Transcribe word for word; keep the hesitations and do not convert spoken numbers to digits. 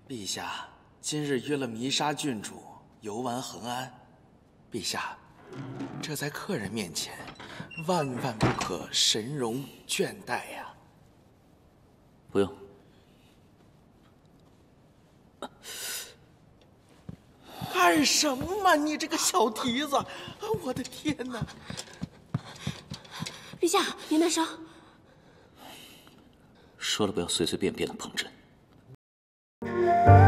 陛下今日约了弥沙郡主游玩恒安，陛下，这在客人面前，万万不可神容倦怠呀。 不用。 干什么？你这个小蹄子！我的天哪！ 陛下，您难受。 说了不要随随便便的碰朕。